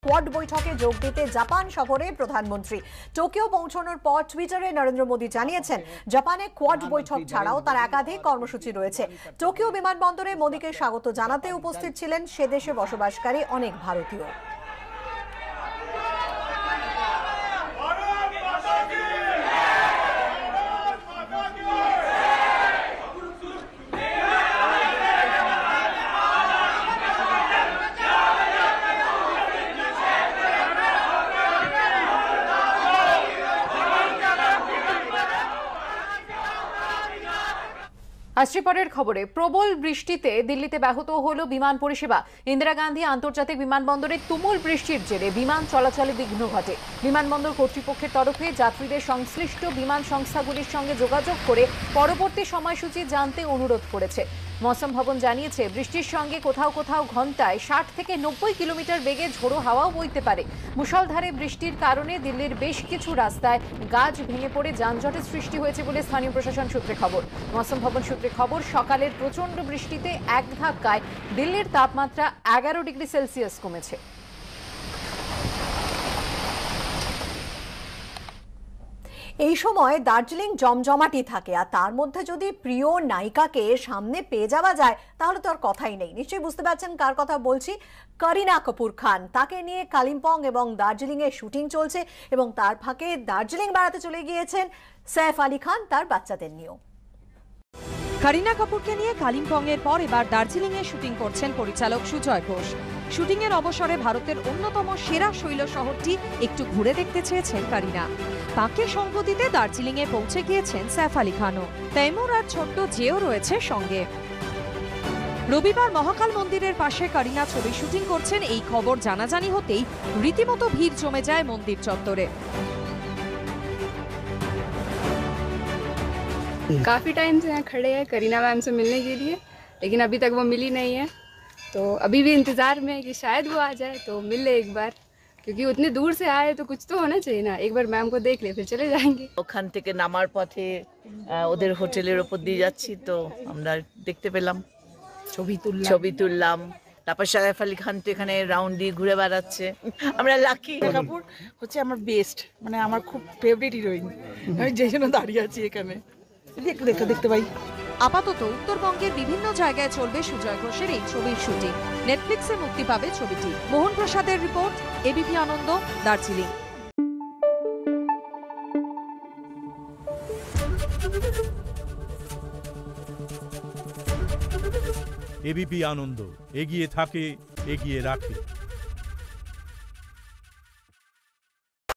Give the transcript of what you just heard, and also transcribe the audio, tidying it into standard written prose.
Quad বৈঠকে যোগ দিতে জাপান সফরে প্রধানমন্ত্রী। টোকিও পৌঁছানোর পর টুইটারে নরেন্দ্র মোদী জানিয়েছেন, জাপানে কোয়াড বৈঠক ছাড়াও তার একাধিক কর্মসূচি রয়েছে। টোকিও বিমানবন্দরে মোদীকে স্বাগত জানাতে উপস্থিত ছিলেন সে দেশে বসবাসকারী অনেক ভারতীয়। আসছে পরের খবরে, প্রবল বৃষ্টিতে দিল্লিতে ব্যাহত হলো বিমান পরিষেবা। ইন্দিরা গান্ধী আন্তর্জাতিক বিমানবন্দরে তুমুল বৃষ্টির জেরে বিমান চলাচলে বিঘ্ন ঘটে। বিমানবন্দর কর্তৃপক্ষের তরফে যাত্রীদের সংশ্লিষ্ট বিমান সংস্থাগুলির সঙ্গে যোগাযোগ করে পরবর্তী সময়সূচি জানতে অনুরোধ করেছে। মৌসম ভবন জানিয়েছে, বৃষ্টির সঙ্গে কোথাও কোথাও ঘন্টায় 60 থেকে 90 কিলোমিটার বেগে ঝোড়ো হাওয়াও বইতে পারে। মুষলধারে বৃষ্টির কারণে দিল্লির বেশ কিছু রাস্তায় গাছ ভেঙে পড়ে যানজটের সৃষ্টি হয়েছে বলে স্থানীয় প্রশাসন সূত্রে খবর। মৌসম ভবন সূত্রে খবর, সকালের প্রচন্ড বৃষ্টিতে এক ধাক্কায় দিল্লির তাপমাত্রা 11 ডিগ্রি সেলসিয়াস কমেছে। এই সময় দার্জিলিং জমজমাটি থাকে, আর তার মধ্যে যদি প্রিয় নায়িকাকে সামনে পেয়ে যাওয়া যায় তাহলে তো আর কথাই নেই। নিশ্চয়ই বুঝতে পারছেন কার কথা বলছি, করিনা কাপুর খান। তাকে নিয়ে কালিম্পং এবং দার্জিলিং এ শুটিং চলছে এবং তার ফাঁকে দার্জিলিং বেড়াতে চলে গিয়েছেন সৈফ আলী খান তার বাচ্চাদের নিয়েও। করিনা কাপুরকে নিয়ে কালিম্পং এর পর এবার দার্জিলিং এ শুটিং করছেন পরিচালক সুজয় ঘোষ। শুটিং এর অবসরে ভারতের অন্যতম সেরা শৈল শহরটি একটু ঘুরে দেখতে চেয়েছেন করিনা। তাকে সঙ্গ দিতে দার্জিলিং এ পৌঁছে গিয়েছেন সৈফ আলী খানও। তৈমুর আর ছোট্ট জেও রয়েছে সঙ্গে। রবিবার মহাকাল মন্দিরের পাশে করিনা ছবি শুটিং করছেন, এই খবর জানাজানি হতেই রীতিমতো ভিড় জমে যায় মন্দির চত্বরে। काफ़ी टाइम से यहाँ खड़े हैं करीना मैम से मिलने के लिए, लेकिन अभी तक वो मिली नहीं है। तो अभी भी इंतज़ार में है कि शायद वो आ जाए तो मिल ले एक बार, क्योंकि उतनी दूर से आए तो कुछ तो होना चाहिए ना। एक बार मैम को देख ले फिर चले जाएंगे। ওখান থেকে নামার পথে ওদের হোটেলের উপর দিয়ে যাচ্ছি, তো আমরা দেখতে পেলাম, ছবি তুললাম। তারপর সৈফ আলী খান তো এখানে রাউন্ড দিয়ে ঘুরে বেড়াচ্ছে। আমরা লাকি। কাপুর হচ্ছে আমার বেস্ট, মানে আমার খুব ফেভারিট হিরোইন। আমি যেই জন্য দাঁড়িয়ে আছি এখানে, দেখতে পাই। আপাতত উত্তরবঙ্গের বিভিন্ন জায়গায় চলবে সুজয় ঘোষের এই ছবির শুটিং। নেটফ্লিক্সে মুক্তি পাবে ছবিটি। মোহন প্রসাদের report, ABP Ananda, Darjeeling. ABP Ananda এগিয়ে থাকে, এগিয়ে রাখে।